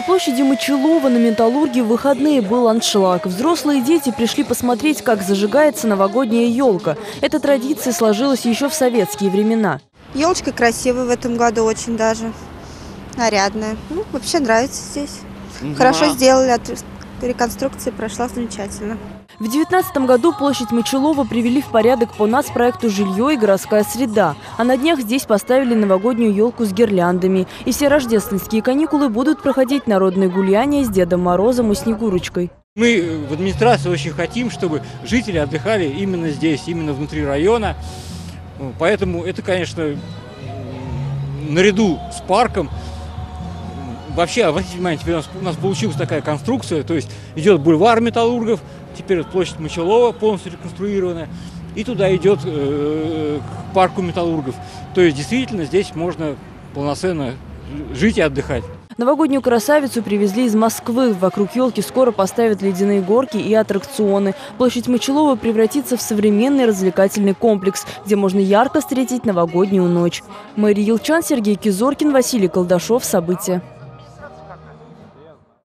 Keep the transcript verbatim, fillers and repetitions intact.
На площади Мочелова на Металлурге в выходные был аншлаг. Взрослые и дети пришли посмотреть, как зажигается новогодняя елка. Эта традиция сложилась еще в советские времена. Елочка красивая в этом году очень даже. Нарядная. Ну, вообще нравится здесь. Угу. Хорошо сделали, реконструкция прошла замечательно. В две тысячи девятнадцатом году площадь Мочелова привели в порядок по нацпроекту «Жилье и городская среда». А на днях здесь поставили новогоднюю елку с гирляндами. И все рождественские каникулы будут проходить народные гуляния с Дедом Морозом и Снегурочкой. Мы в администрации очень хотим, чтобы жители отдыхали именно здесь, именно внутри района. Поэтому это, конечно, наряду с парком. Вообще, обратите внимание, теперь у нас, у нас получилась такая конструкция, то есть идет бульвар Металлургов, теперь площадь Мочелова полностью реконструированная, и туда идет э, к парку Металлургов. То есть действительно здесь можно полноценно жить и отдыхать. Новогоднюю красавицу привезли из Москвы. Вокруг елки скоро поставят ледяные горки и аттракционы. Площадь Мочелова превратится в современный развлекательный комплекс, где можно ярко встретить новогоднюю ночь. Мария Елчан, Сергей Кизоркин, Василий Колдашов. События.